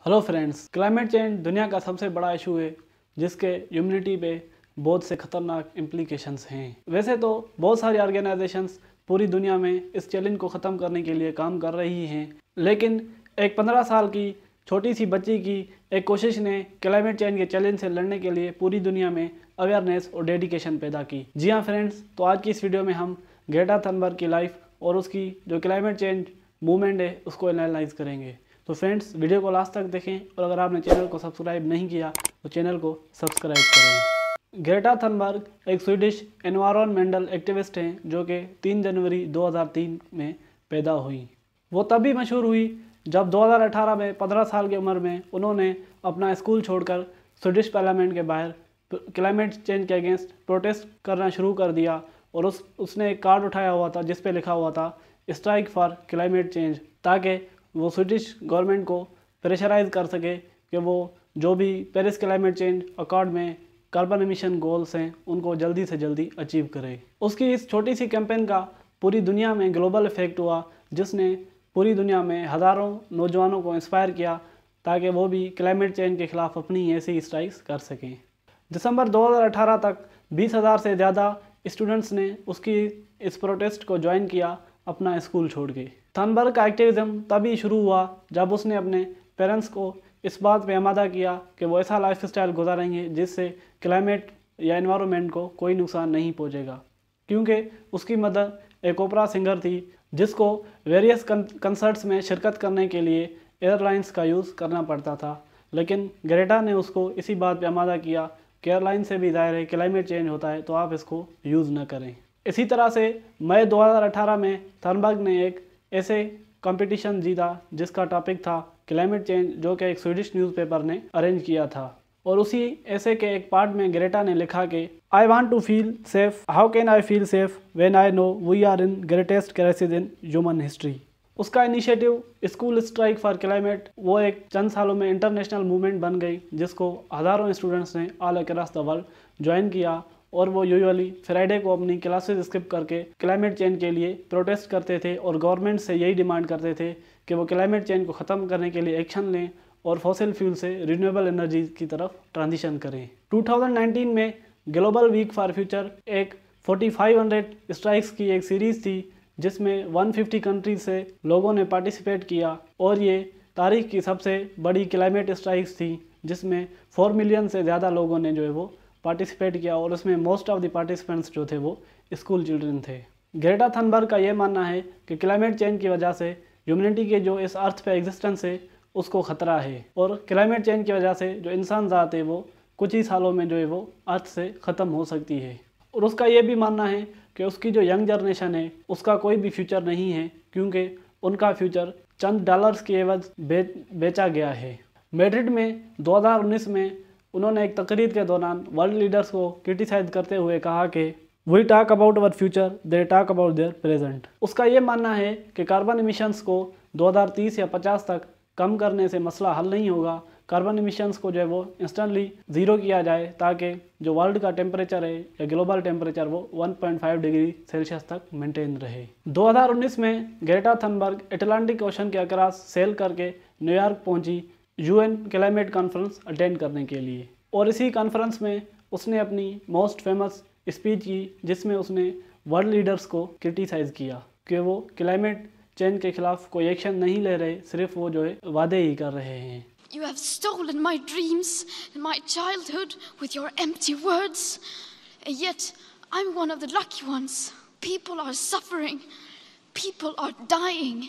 Hello friends, climate change दुनिया का सबसे बड़ा इशू है जिसके ह्यूमैनिटी पे बहुत से खतरनाक इम्प्लीकेशंस हैं। वैसे तो बहुत सारी ऑर्गेनाइजेशंस पूरी दुनिया में इस चैलेंज को ख़त्म करने के लिए काम कर रही हैं, लेकिन एक 15 साल की छोटी सी बच्ची की एक कोशिश ने क्लाइमेट चेंज के चैलेंज से लड़ने के लिए पूरी दुनिया में अवेयरनेस और डेडिकेशन पैदा की। जी हाँ फ्रेंड्स, तो आज की इस वीडियो में हम ग्रेटा थनबर्ग की लाइफ और उसकी जो क्लाइमेट चेंज मूवमेंट है उसको एनालाइज करेंगे। तो फ्रेंड्स, वीडियो को लास्ट तक देखें और अगर आपने चैनल को सब्सक्राइब नहीं किया तो चैनल को सब्सक्राइब करें। ग्रेटा थनबर्ग एक स्वीडिश एनवायरमेंटल एक्टिविस्ट हैं जो कि 3 जनवरी 2003 में पैदा हुई। वो तभी मशहूर हुई जब 2018 में 15 साल की उम्र में उन्होंने अपना स्कूल छोड़कर स्वीडिश पार्लियामेंट के बाहर क्लाइमेट चेंज के अगेंस्ट प्रोटेस्ट करना शुरू कर दिया और उसने एक कार्ड उठाया हुआ था जिस पे लिखा हुआ था स्ट्राइक फॉर क्लाइमेट चेंज, ताकि वो स्वीडिश गवर्नमेंट को प्रेशराइज कर सके कि वो जो भी पेरिस क्लाइमेट चेंज अकॉर्ड में कार्बन एमिशन गोल्स हैं उनको जल्दी से जल्दी अचीव करे। उसकी इस छोटी सी कैंपेन का पूरी दुनिया में ग्लोबल इफेक्ट हुआ, जिसने पूरी दुनिया में हज़ारों नौजवानों को इंस्पायर किया ताकि वो भी क्लाइमेट चेंज के ख़िलाफ़ अपनी ऐसी स्ट्राइक्स कर सकें। दिसंबर 2018 तक 20,000 से ज़्यादा स्टूडेंट्स ने उसकी इस प्रोटेस्ट को ज्वाइन किया अपना स्कूल छोड़ के। थनबर्ग का एक्टिविज्म तभी शुरू हुआ जब उसने अपने पेरेंट्स को इस बात पे आमादा किया कि वो ऐसा लाइफ स्टाइल गुजारेंगे जिससे क्लाइमेट या एनवायरनमेंट को कोई नुकसान नहीं पहुंचेगा, क्योंकि उसकी मदर एक ओपरा सिंगर थी जिसको वेरियस कंसर्ट्स में शिरकत करने के लिए एयरलाइंस का यूज़ करना पड़ता था। लेकिन ग्रेटा ने उसको इसी बात पे आमादा किया कि एयरलाइन से भी ज़ाहिर है क्लाइमेट चेंज होता है तो आप इसको यूज़ न करें। इसी तरह से मई 2018 में थनबर्ग ने एक ऐसे कंपटीशन जीता जिसका टॉपिक था क्लाइमेट चेंज, जो कि एक स्वीडिश न्यूज़पेपर ने अरेंज किया था। और उसी ऐसे के एक पार्ट में ग्रेटा ने लिखा कि I want to feel safe, how can I feel safe when I know we are in greatest crisis in human history. उसका initiative school strike for climate वो एक चंद सालों में इंटरनेशनल मूवमेंट बन गई जिसको हज़ारों स्टूडेंट्स ने all across the world join किया और वो यूजुअली फ्राइडे को अपनी क्लासेस स्किप करके क्लाइमेट चेंज के लिए प्रोटेस्ट करते थे और गवर्नमेंट से यही डिमांड करते थे कि वो क्लाइमेट चेंज को ख़त्म करने के लिए एक्शन लें और फॉसिल फ्यूल से रिन्यूएबल एनर्जी की तरफ ट्रांजिशन करें। 2019 में ग्लोबल वीक फॉर फ्यूचर एक 4500 स्ट्राइक्स की एक सीरीज़ थी जिसमें 150 कंट्रीज से लोगों ने पार्टिसिपेट किया और ये तारीख की सबसे बड़ी क्लाइमेट स्ट्राइक्स थी जिसमें 4 मिलियन से ज़्यादा लोगों ने जो है वो पार्टिसिपेट किया और उसमें मोस्ट ऑफ द पार्टिसिपेंट्स जो थे वो स्कूल चिल्ड्रन थे। ग्रेटा थनबर्ग का ये मानना है कि क्लाइमेट चेंज की वजह से ह्यूमैनिटी के जो इस अर्थ पे एग्जिस्टेंस है उसको ख़तरा है और क्लाइमेट चेंज की वजह से जो इंसान ज़ात है वो कुछ ही सालों में जो है वो अर्थ से ख़त्म हो सकती है। और उसका ये भी मानना है कि उसकी जो यंग जनरेशन है उसका कोई भी फ्यूचर नहीं है, क्योंकि उनका फ्यूचर चंद डॉलर्स की एवज बेचा गया है। मैड्रिड में 2019 में उन्होंने एक तकरीर के दौरान वर्ल्ड लीडर्स को क्रिटिसाइज करते हुए कहा कि we talk about our future, they talk about their present. उसका ये मानना है कि कार्बन एमिशंस को 2030 या 50 तक कम करने से मसला हल नहीं होगा। कार्बन एमिशंस को जो है वो इंस्टेंटली ज़ीरो किया जाए ताकि जो वर्ल्ड का टेम्परेचर है या ग्लोबल टेम्परेचर वो 1.5 डिग्री सेल्सियस तक मेंटेन रहे। 2019 में ग्रेटा थनबर्ग अटलांटिक ओशन के अक्रॉस सेल करके न्यूयॉर्क पहुंची UN क्लाइमेट कॉन्फ्रेंस अटेंड करने के लिए, और इसी कॉन्फ्रेंस में उसने अपनी मोस्ट फेमस स्पीच की जिसमें उसने वर्ल्ड लीडर्स को क्रिटिसाइज़ किया कि वो क्लाइमेट चेंज के खिलाफ कोई एक्शन नहीं ले रहे, सिर्फ वो जो है वादे ही कर रहे हैं। You have stolen my dreams and my childhood with your empty words, and yet I'm one of the lucky ones. People are suffering, people are dying.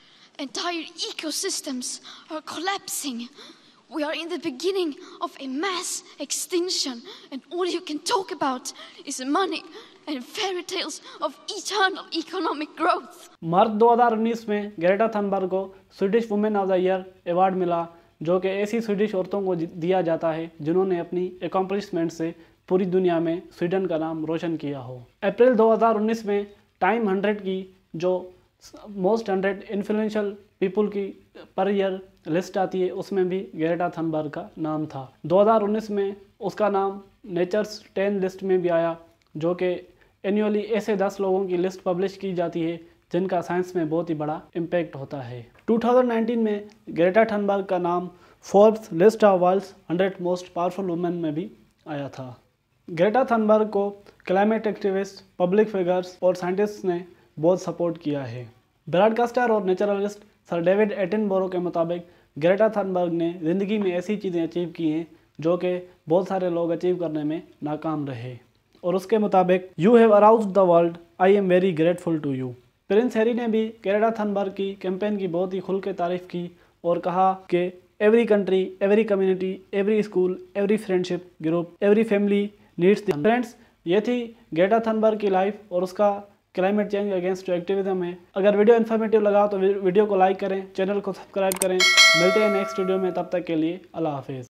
Entire ecosystems are collapsing. We are in the beginning of a mass extinction, and all you can talk about is money and fairy tales of eternal economic growth. मार्च 2019 में Greta Thunberg को Swedish women of the year award मिला, जो कि ऐसी Swedish औरतों को दिया जाता है जिन्होंने अपनी अकॉम्प्लिशमेंट से पूरी दुनिया में स्वीडन का नाम रोशन किया हो। अप्रैल 2019 में टाइम 100 की जो मोस्ट 100 इन्फ्लुएंशियल पीपल की पर ईयर लिस्ट आती है उसमें भी ग्रेटा थनबर्ग का नाम था। 2019 में उसका नाम नेचर्स 10 लिस्ट में भी आया, जो कि एनुअली ऐसे 10 लोगों की लिस्ट पब्लिश की जाती है जिनका साइंस में बहुत ही बड़ा इम्पैक्ट होता है। 2019 में ग्रेटा थनबर्ग का नाम Forbes list of world's 100 most powerful women में भी आया था। ग्रेटा थनबर्ग को क्लाइमेट एक्टिविस्ट, पब्लिक फिगर्स और साइंटिस्ट ने बहुत सपोर्ट किया है। ब्रॉडकास्टर और नेचुरलिस्ट सर डेविड एटनबरो के मुताबिक ग्रेटा थनबर्ग ने ज़िंदगी में ऐसी चीज़ें अचीव की हैं जो कि बहुत सारे लोग अचीव करने में नाकाम रहे। और उसके मुताबिक you have aroused the world, I am very grateful to you. Prince Harry ने भी ग्रेटा थनबर्ग की कैंपेन की बहुत ही खुल के तारीफ की और कहा कि every country, every community, every school, every friendship group, every family needs the. Friends, ये थी ग्रेटा थनबर्ग की लाइफ और उसका क्लाइमेट चेंज अगेंस्ट जो एक्टिविज्म है। अगर वीडियो इन्फॉर्मेटिव लगा तो वीडियो को लाइक करें, चैनल को सब्सक्राइब करें। मिलते हैं नेक्स्ट वीडियो में, तब तक के लिए अल्लाह हाफिज़।